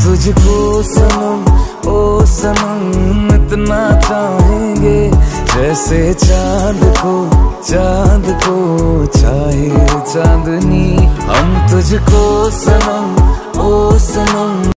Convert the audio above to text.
तुझको सनम ओ सनम इतना चाहेंगे जैसे चांद को चाहे चांदनी। हम तुझको सनम ओ सनम